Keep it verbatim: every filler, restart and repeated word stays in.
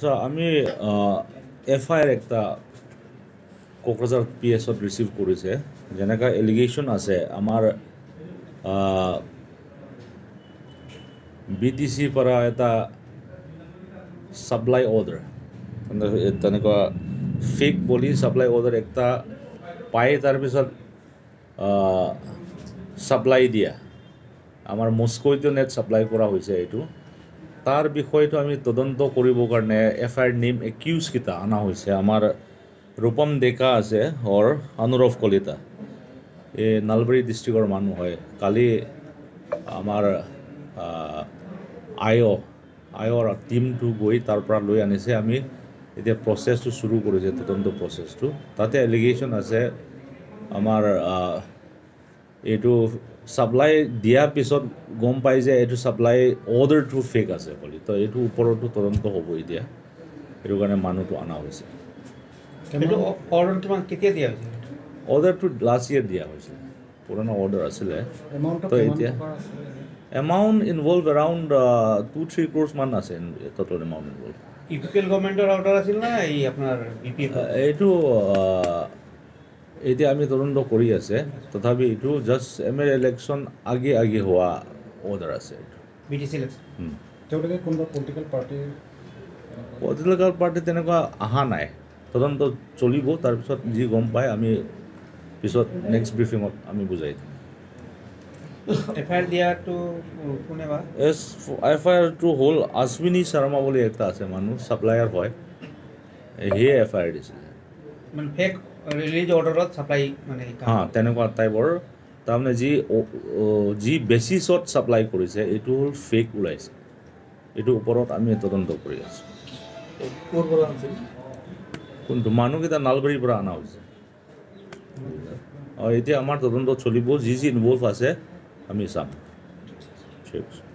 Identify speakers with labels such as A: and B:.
A: আচ্ছা আমি F I R একটা কোকৰাঝাৰ পি এছত ৰিচিভ কৰিছে যেনেকা এলিগেশ্যন আছে আমাৰ বি টি চিৰ পৰা এটা সাপ্লাই অৰ্ডাৰ তেনেকুৱা ফেক বুলি সাপ্লাই অৰ্ডাৰ একটা পাই তাৰপিছত সাপ্লাই দিয়া আমাৰ মস্কোইটো নেট সাপ্লাই কৰা হৈছে এইটো তাৰ বিষয়টো আমি তদন্ত কৰিবৰ কাৰণে F I R name accuse কিটা আনা হৈছে আমাৰ ৰূপম ডেকা আছে অৰ অনুৰভ কলিতা এই নলবাৰী ডিষ্ট্ৰিক্টৰ মানুহ হয় কালি আমাৰ আই অ' আই অ'ৰ টিমটো গৈ তাৰ পৰা লৈ আনিছে আমি এতিয়া প্ৰচেছটো শুৰু কৰিছে তদন্ত প্ৰচেছটো তাতে এলিগেশ্যন আছে আমাৰ এইটো সাপ্লাই দিয়াৰ পিছত গম পাই যে এইটো সাপ্লাই অৰ্ডাৰটো ফেক আছে বুলি তো এইটো ওপৰতো তদন্ত হ'ব এতিয়া এইটো কাৰণে মানুহটো অনা হৈছে অৰ্ডাৰটো লাষ্ট ইয়েৰ দিয়া হৈছিল পুৰণা অৰ্ডাৰ আছিলে তো এতিয়া amount involve around two three crores মান আছে ট'টেল এমাউণ্ট ইনভলভ
B: ইউপিএল গভৰ্ণমেণ্টৰ অৰ্ডাৰ আছিল না এই আপোনাৰ বিপি
A: এইটো এতিয়া আমি তদন্ত কৰি আছে তথাপি এইটো জাষ্ট এম এল ইলেকশ্যন আগে আগে হোৱা অৰ্ডাৰ আছে এইটো
B: বি টি চি ইলেকশ্যন
C: তেওঁলোকে কোনোবা পলিটিকেল পাৰ্টি
A: পলিটিকেল পাৰ্টি তেনেকুৱা অহা নাই তদন্ত চলিব তাৰপিছত যি গম পায় আমি পিছত নেক্সট ব্ৰিফিঙত আমি বুজাই দিম
B: এফ আই আৰ দিয়াটো কোনে বা
A: এছ এফ আই আৰটো হ'ল আশ্বিনী শৰ্মা বুলি এটা আছে মানুহ ছাপ্লায়াৰ হয় সিয়ে এফ আই আৰ দিছিলে
B: মানে ফেক ৰিলিজ অৰ্ডাৰত ছাপ্লাই মানে
A: হা তেনেকুৱা টাইপৰ তাৰমানে যি যি বেচিছত ছাপ্লাই কৰিছে এইটো হ'ল ফেক ওলাইছে এইটোৰ ওপৰত আমি তদন্ত কৰি আছোঁ কোনটো মানুহকেইটা নলবাৰীৰ পৰা অনা হৈছে এতিয়া আমাৰ তদন্ত চলিব যি যি ইনভলভ আছে আমি চাম ঠিক আছে